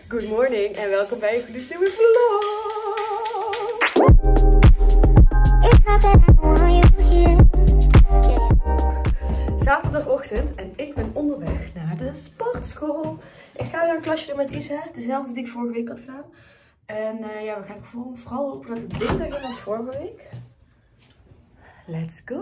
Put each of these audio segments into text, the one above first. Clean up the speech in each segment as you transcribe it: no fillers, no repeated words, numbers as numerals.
Good morning en welkom bij een gloednieuwe vlog. Zaterdagochtend en ik ben onderweg naar de sportschool. Ik ga weer een klasje doen met Isa, dezelfde die ik vorige week had gedaan. En ja, we gaan gewoon vooral hopen dat het beter gaat als vorige week. Let's go!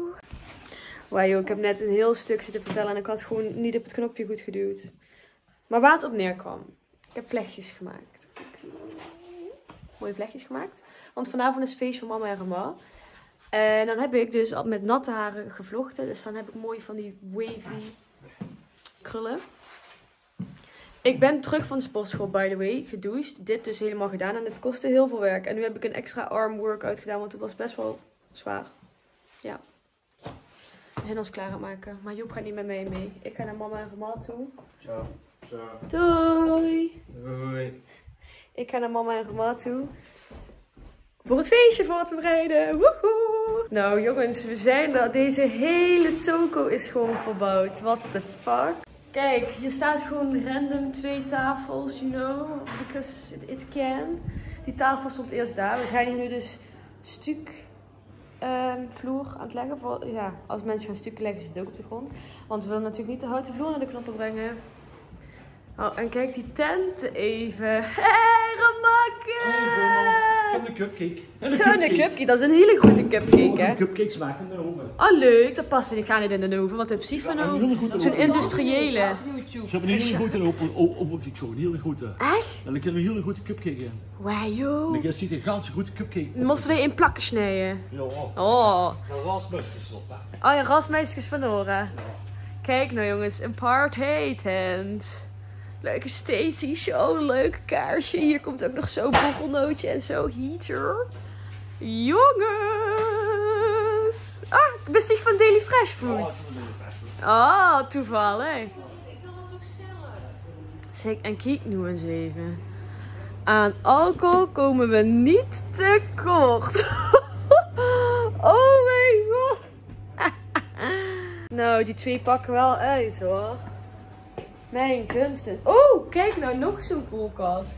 Wauw joh, ik heb net een heel stuk zitten vertellen en ik had gewoon niet op het knopje goed geduwd. Maar waar het op neerkwam. Ik heb vlechtjes gemaakt. Mooie vlechtjes gemaakt. Want vanavond is feest van mama en Rama. En dan heb ik dus al met natte haren gevlochten. Dus dan heb ik mooi van die wavy krullen. Ik ben terug van de sportschool, by the way, gedoucht. Dit dus helemaal gedaan en het kostte heel veel werk. En nu heb ik een extra arm workout gedaan, want het was best wel zwaar. Ja. We zijn ons klaar aan het maken. Maar Joep gaat niet met mij mee. Ik ga naar mama en Rama toe. Ciao. Ciao. Doei. Doei. Ik ga naar mama en Rama toe. Voor het feestje voor te bereiden. Woehoe. Nou jongens, we zijn er. Deze hele toko is gewoon verbouwd. What the fuck? Kijk, hier staat gewoon random 2 tafels, you know. Because it can. Die tafel stond eerst daar. We zijn hier nu dus stuk vloer aan het leggen. Voor, ja, als mensen gaan stukken leggen, zit het ook op de grond. Want we willen natuurlijk niet de houten vloer naar de knoppen brengen. Oh, en kijk die tent even. Hey, Ramakke! Zo'n cupcake. Zo'n cupcake, dat is een hele goede cupcake, hè? Een cupcake maken in de oven. Oh, leuk. Dat past niet. Ik ga niet in de oven. Wat heb je van nou? Zo'n industriële. Ze hebben een hele goede oven. Een hele goede. Echt? En dan kunnen we een hele goede cupcake in. Wauw, joh. En dan ziet een ganse goede cupcake. Dan moeten we die in plakken snijden. Ja. Oh. Een rasmusjes op. Oh ja, rasmeisjes van Nora. Kijk nou jongens, een party tent. Leuke staties, oh leuke kaarsje. Hier komt ook nog zo'n borrelnootje en zo'n heater. Jongens! Ah, besticht van Daily Fresh Food. Oh, toevallig. Ik wil het ook zelf. Zeg, en kijk nu eens even. Aan alcohol komen we niet tekort. Oh mijn god. Nou, die 2 pakken wel uit hoor. Mijn gunst. Oh, kijk nou, nog zo'n koelkast.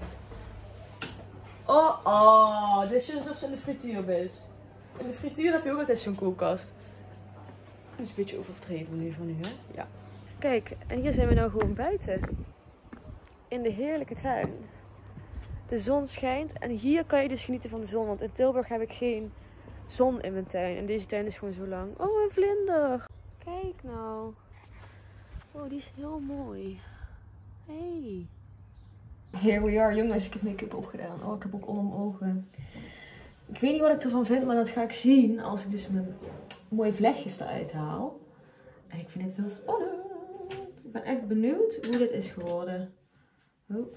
Oh, dit is alsof ze in de frituur is. In de frituur heb je ook altijd zo'n koelkast. Dat is een beetje overdreven nu van u, hè? Ja. Kijk, en hier zijn we nou gewoon buiten. In de heerlijke tuin. De zon schijnt en hier kan je dus genieten van de zon. Want in Tilburg heb ik geen zon in mijn tuin. En deze tuin is gewoon zo lang. Oh, een vlinder. Kijk nou. Oh, die is heel mooi. Hey. Here we are, jongens. Ik heb make-up opgedaan. Oh, ik heb ook onder mijn ogen. Ik weet niet wat ik ervan vind, maar dat ga ik zien als ik dus mijn mooie vlechtjes eruit haal. En ik vind het heel spannend. Ik ben echt benieuwd hoe dit is geworden. Oh.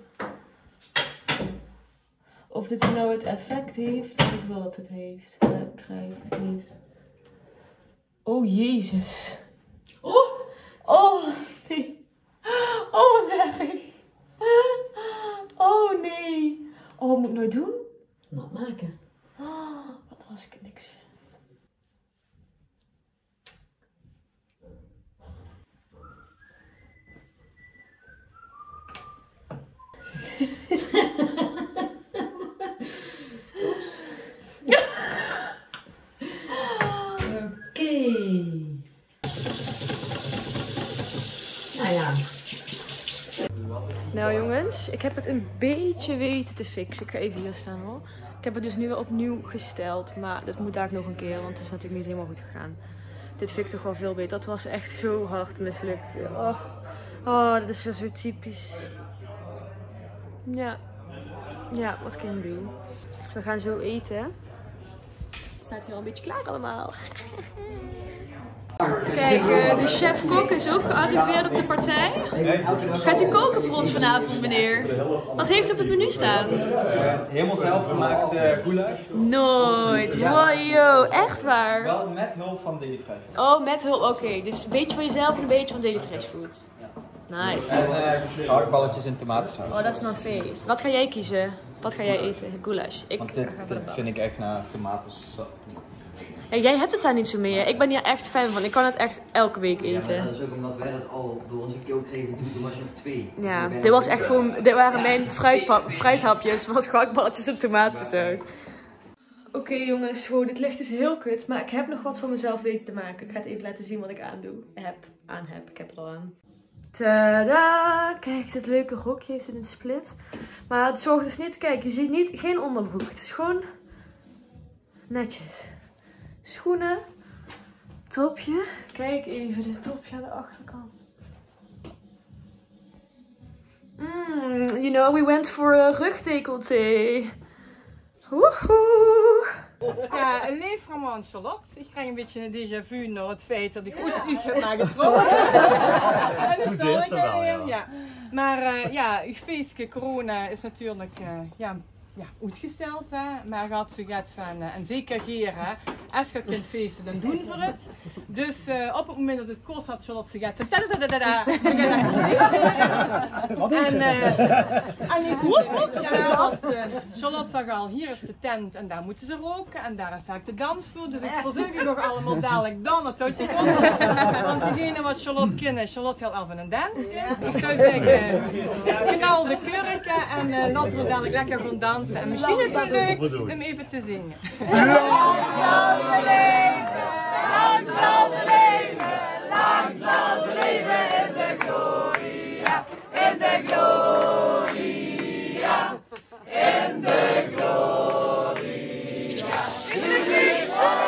Of dit nou het effect heeft dat ik wil dat het heeft. Heeft. Oh, Jezus. Oh, nee. Oh, wat erg. Oh, nee. Oh, wat moet ik nou doen? Nat maken. Wat als ik niks vind? Oeps. Oké. Nou ja. Nou jongens, ik heb het een beetje weten te fixen. Ik ga even hier staan hoor. Ik heb het dus nu weer opnieuw gesteld. Maar dat moet daar nog een keer, want het is natuurlijk niet helemaal goed gegaan. Dit vind ik toch wel veel beter. Dat was echt zo hard mislukt. Oh, dat is weer zo typisch. Ja, wat kan je doen? We gaan zo eten. Het staat hier al een beetje klaar allemaal. Kijk, de chef-kok is ook gearriveerd op de partij. Gaat u koken voor ons vanavond, meneer? Wat heeft u op het menu staan? Helemaal zelf gemaakt goulash. Nooit. Wow, echt waar? Wel met hulp van Daily Fresh. Oh, met hulp, oké. Dus een beetje van jezelf en een beetje van Daily Fresh Food. Nice. En gehaktballetjes in tomatensaus. Oh, dat is mijn fave. Wat ga jij kiezen? Wat ga jij eten? Goulash. Want dit vind ik echt naar tomatensaus. Ja, jij hebt het daar niet zo mee. Ik ben hier echt fan van. Ik kan het echt elke week eten. Ja, maar dat is ook omdat wij dat al door onze keel kregen toen was je nog 2. Ja, dit was echt gewoon... Dit waren mijn fruithapjes. Wat gehaktballetjes en tomatensaus. Oké, jongens, gewoon dit licht is heel kut. Maar ik heb nog wat voor mezelf weten te maken. Ik ga het even laten zien wat ik aan heb. Ik heb het al aan. Tada! Kijk, dit leuke rokje is in een split. Maar het zorgt dus niet... Kijk, je ziet geen onderbroek. Het is gewoon netjes. Schoenen. Topje. Kijk even, dit topje aan de achterkant. You know, we went for a rugdecolleté. Woehoe! Ja, een leefverhaal aan Charlotte. Ik krijg een beetje een déjà vu naar het feit dat ik goed heb naar getrokken. Zo is het wel, ja. Maar ja, uw feestje corona is natuurlijk uitgesteld. Hè? Maar gaat zo gaat van, en zeker hier, hè, als je kunt feesten, dan doen we het. Dus op het moment dat het kost had, Charlotte ze gaat Charlotte zag al, hier is de tent en daar moeten ze roken en daar is eigenlijk de dansvloer. Dus ik verzoek je nog allemaal dadelijk dan het uit te komen. Want degene wat Charlotte kent, Charlotte heel even een dansje. Ik zou zeggen, knal de kurken en laten we dadelijk lekker gaan dansen. En misschien is het leuk om even te zingen. Lang zal ze leven, lang zal ze leven, lang zal ze leven in de gloria, in de gloria, in de gloria, in de gloria.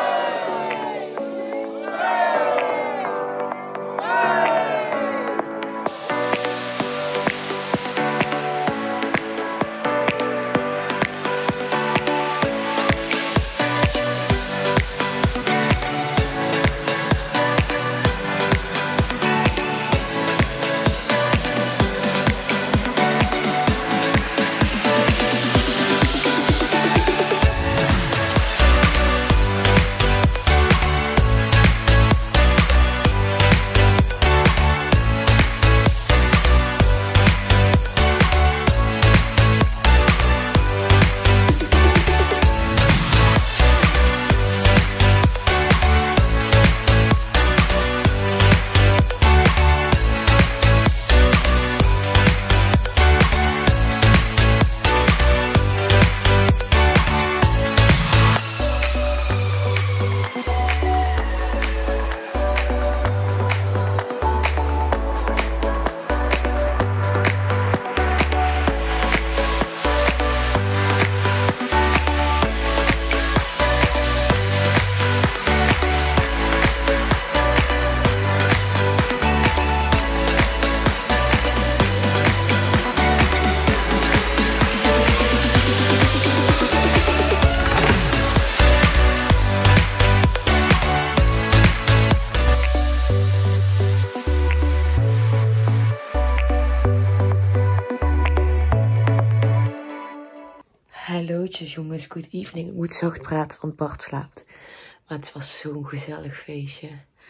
Hallootjes jongens, good evening. Ik moet zacht praten, want Bart slaapt. Maar het was zo'n gezellig feestje.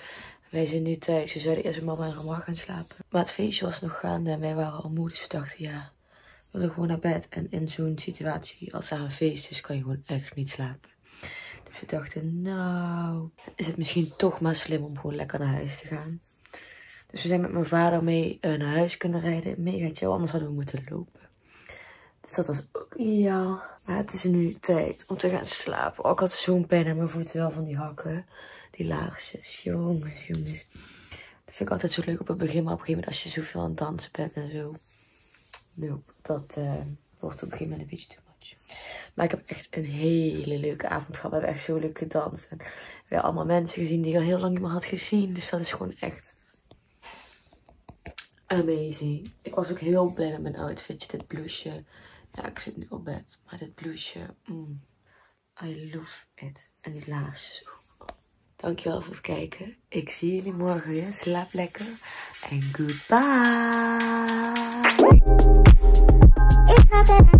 Wij zijn nu thuis. We zouden eerst met mama en mama gaan slapen. Maar het feestje was nog gaande en wij waren al moe. Dus we dachten, ja, we willen gewoon naar bed. En in zo'n situatie, als er een feest is, kan je gewoon echt niet slapen. Dus we dachten, nou, is het misschien toch maar slim om gewoon lekker naar huis te gaan. Dus we zijn met mijn vader mee naar huis kunnen rijden. Mega chill, anders hadden we moeten lopen. Dus dat was ook ideaal. Maar het is nu tijd om te gaan slapen. Oh, ik had zo'n pijn aan mijn voeten wel van die hakken. Die laarsjes. Jongens. Dat vind ik altijd zo leuk op het begin. Maar op een gegeven moment als je zoveel aan het dansen bent en zo. Nope, dat wordt op een gegeven moment een beetje too much. Maar ik heb echt een hele leuke avond gehad. We hebben echt zo leuk gedanst. En we hebben allemaal mensen gezien die ik al heel lang niet meer had gezien. Dus dat is gewoon echt amazing. Ik was ook heel blij met mijn outfitje. Dit blouseje. Ja, ik zit nu op bed. Maar dit blouseje, I love it. En die laarsjes ook. Dankjewel voor het kijken. Ik zie jullie morgen weer. Slaap lekker. En goodbye.